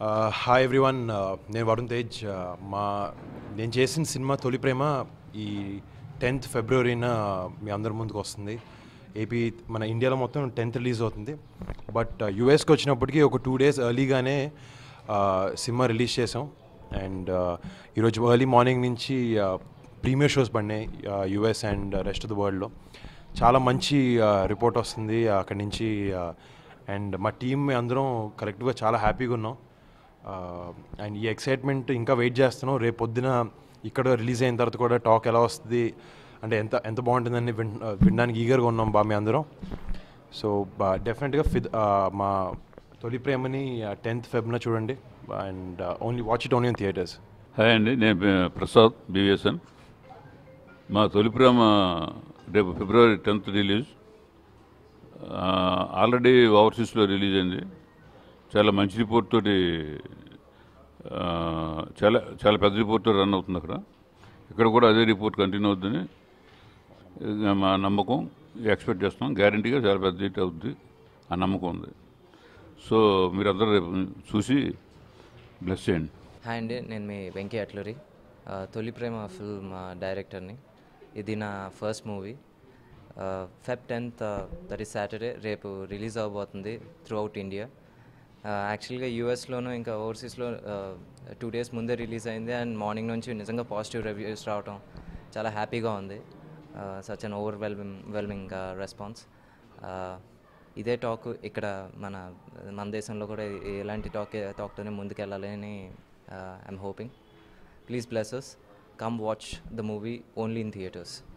Hi everyone, నేను వరుణ్ తేజ్. నేను చేసిన సినిమా తొలి ప్రేమ ఈ 10th ఫిబ్రవరిన మీ అందరి ముందుకు వస్తుంది. ఏపీ మన ఇండియాలో మొత్తం 10th రిలీజ్ అవుతుంది. బట్ యూఎస్కి వచ్చినప్పటికీ ఒక 2 days ఎర్లీగానే సినిమా రిలీజ్ చేసాం. అండ్ ఈరోజు ఎర్లీ మార్నింగ్ నుంచి ప్రీమియర్ షోస్ పడినాయి US and rest of the వరల్డ్లో. చాలా మంచి రిపోర్ట్ వస్తుంది అక్కడి నుంచి. అండ్ మా టీమ్ అందరం కరెక్ట్గా చాలా హ్యాపీగా ఉన్నాం. అండ్ ఈ ఎక్సైట్మెంట్ ఇంకా వెయిట్ చేస్తున్నాం. రేపు పొద్దున ఇక్కడ రిలీజ్ అయిన తర్వాత కూడా టాక్ ఎలా వస్తుంది అంటే ఎంత ఎంత బాగుంటుందని వినడానికి ఈగర్గా ఉన్నాం మీ అందరం. సో డెఫినెట్గా మా తొలి ప్రేమని 10th ఫెబ్రవరిన చూడండి. And watch it only in theatres. Hi అండి, నేను ప్రసాద్ బీవీఎస్ఎన్. మా తొలి ప్రేమ రేపు ఫిబ్రవరి 10th రిలీజ్. ఆల్రెడీ ఓవర్సీస్లో రిలీజ్ అయింది. చాలా మంచి రిపోర్ట్ తోటి, చాలా చాలా పెద్ద రిపోర్ట్ తోటి రన్ అవుతుంది అక్కడ. ఇక్కడ కూడా అదే రిపోర్ట్ కంటిన్యూ అవుతుందని మా నమ్మకం, ఎక్స్పెక్ట్ చేస్తున్నాం. గ్యారంటీగా చాలా పెద్ద హిట్ అవుతుంది, ఆ నమ్మకం ఉంది. సో మీరందరూ రేపు చూసి బ్లెస్ చేయండి. హాయ్ అండి, నేను మీ వెంకీ అట్లూరి. తొలి ప్రేమ ఫిల్మ్ డైరెక్టర్ని. ఇది నా first movie. Feb 10th, that is Saturday, రేపు రిలీజ్ అవబోతుంది త్రూ అవుట్ ఇండియా. యాక్చువల్గా యూఎస్లోనూ ఇంకా ఓవర్సీస్లో 2 days ముందే రిలీజ్ అయింది. అండ్ మార్నింగ్ నుంచి నిజంగా పాజిటివ్ రివ్యూస్ రావటం చాలా హ్యాపీగా ఉంది. Such an overwhelming response. ఇదే టాక్ ఇక్కడ మన దేశంలో కూడా ఎలాంటి టాక్తోనే ముందుకెళ్ళాలని I'm hoping. Please bless us. Come watch the movie only in theaters.